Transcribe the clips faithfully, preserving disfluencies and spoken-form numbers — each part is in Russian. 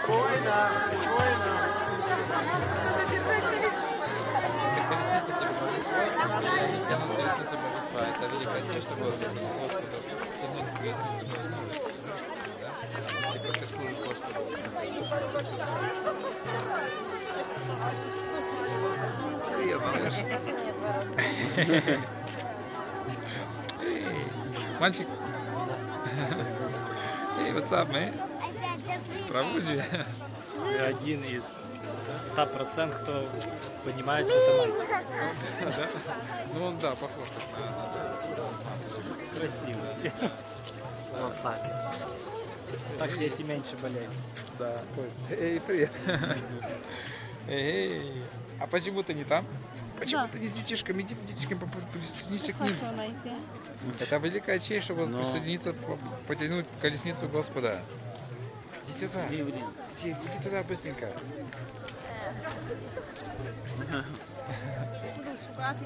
Спокойно, спокойно. Это великая честь, что Господу, Господу, за многих весов, да? И просто служишь Господу. Привет, малыш. Мальчик. Эй, what's up, man? Правузи. Ты один из ста процентов, кто понимает, что это мальчик. Да? Ну он, да, похож на... Красивый. Волосатый. Так дети меньше болеют. Да. Эй, привет. Эй, а почему ты не там? Почему Да. ты не с детишками? Иди, детишками присоединись к ним. Хочу найти. Это великая честь, чтобы Но... присоединиться, потянуть колесницу Господа. Иди туда. Иди, иди. Иди, иди туда быстренько. Буду шукати.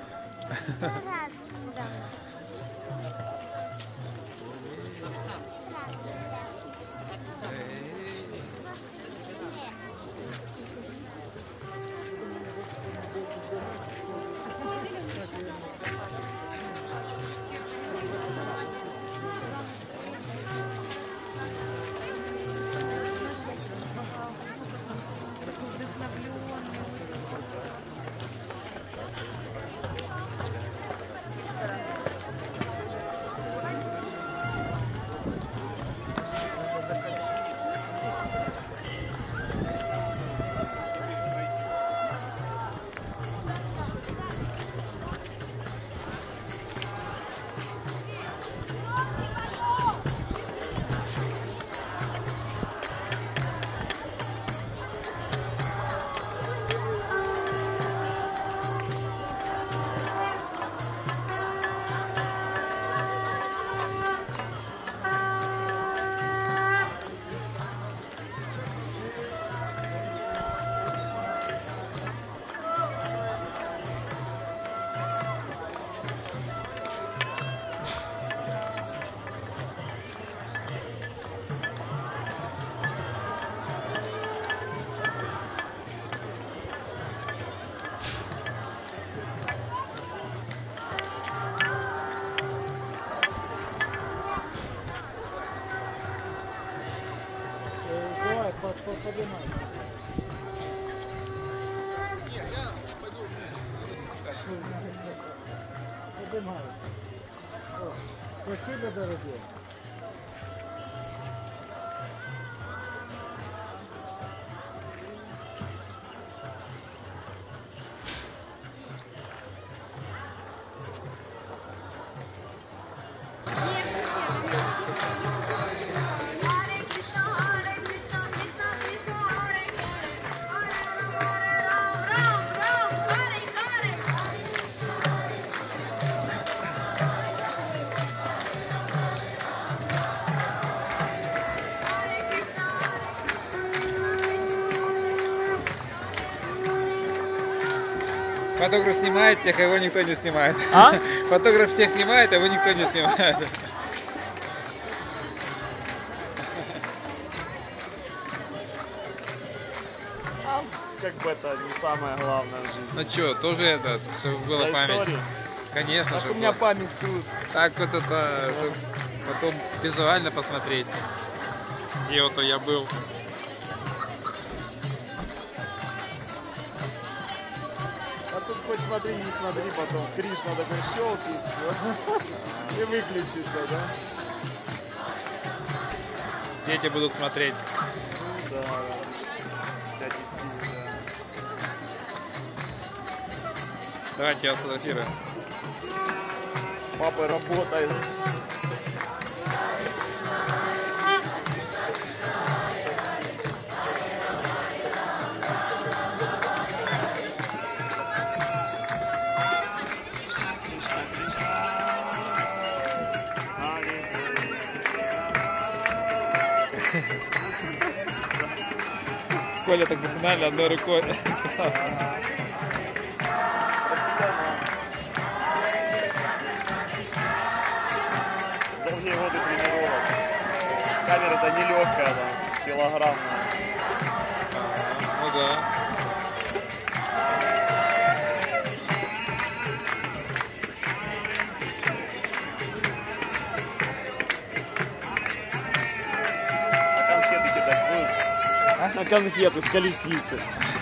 Давай, поднимай. Поднимай. Спасибо, дорогие. Фотограф снимает тех, а его никто не снимает. А? Фотограф всех снимает, а его никто не снимает. Как бы это не самое главное в жизни. Ну что, тоже это, чтобы была Для память. истории. Конечно, Так чтобы у меня было. память тут. Так вот это, чтобы потом визуально посмотреть, где вот я был. А тут хоть смотри, не смотри, потом Кришна такой щелкнет, и выключится, да? Дети будут смотреть. Ну да. Для детей, да. Давайте я сфотографирую. Папа работает. Коля так профессионально одной рукой. Долгие годы тренировок. Камера-то нелегкая, там, килограммная. конфеты с колесницы.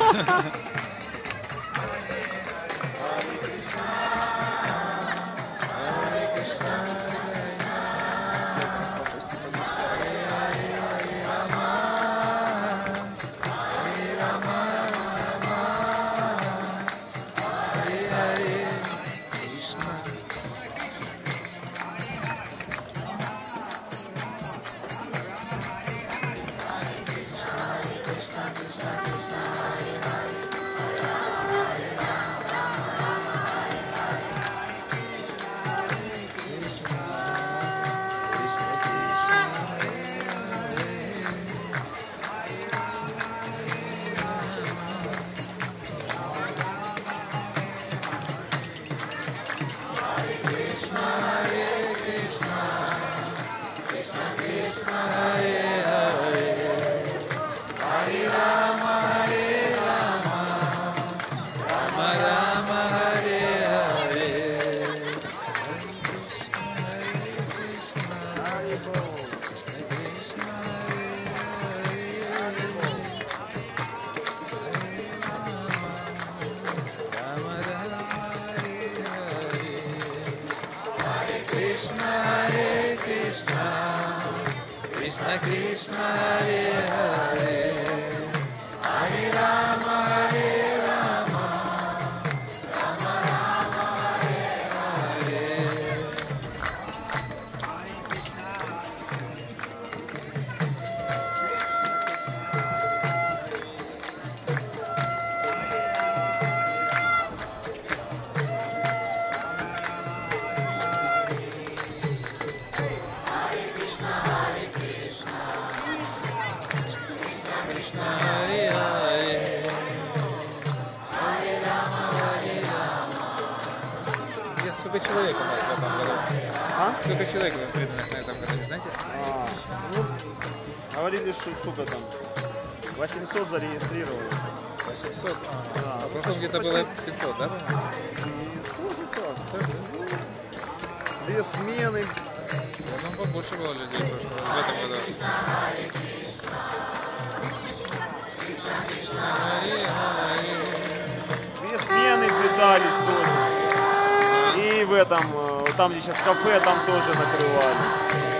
Сколько человек у нас в этом году? А? Сколько человек вы преданных на этом году, знаете? А, ну, говорили, что сколько там? восемьсот зарегистрировалось. восемьсот? А, Да, а в прошлом где-то было пятьсот, да? Тоже так. Две смены. Я думаю, побольше было людей в прошлом- в этом году. Две смены питались тоже. И в этом, э, там где сейчас кафе, там тоже накрывали.